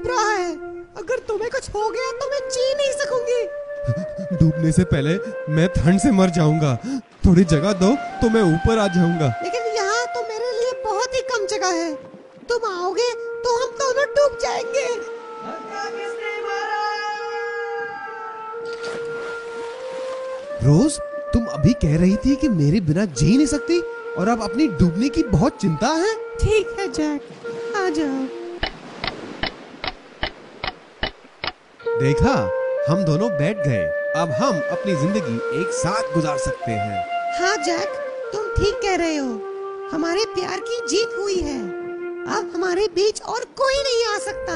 डूब रहा है। अगर तुम्हें कुछ हो गया तो मैं जी नहीं सकूंगी। डूबने से पहले मैं ठंड से मर जाऊंगा। थोड़ी जगह दो तो मैं ऊपर आ जाऊंगा। लेकिन यहाँ तो मेरे लिए बहुत ही कम जगह है। तुम आओगे तो हम दोनों डूब जाएंगे। रोज, तुम अभी कह रही थी कि मेरे बिना जी नहीं सकती और अब अपनी डूबने की बहुत चिंता है। ठीक है जैक, आ जाओ। देखा, हम दोनों बैठ गए। अब हम अपनी जिंदगी एक साथ गुजार सकते हैं। हाँ जैक, तुम ठीक कह रहे हो। हमारे प्यार की जीत हुई है। अब हमारे बीच और कोई नहीं आ सकता।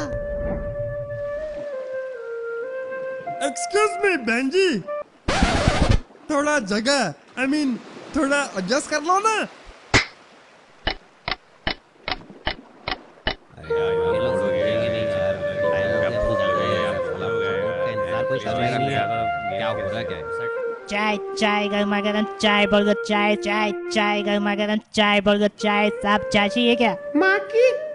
एक्सक्यूज मी बेंजी, थोड़ा जगह थोड़ा एडजस्ट कर लो ना। चाय चाय गर्मा गर्म चाय बर्गर चाय चाय चाय गर्मा गर्म चाय बर्गर चाय। साहब चाय चाहिए क्या? माँ की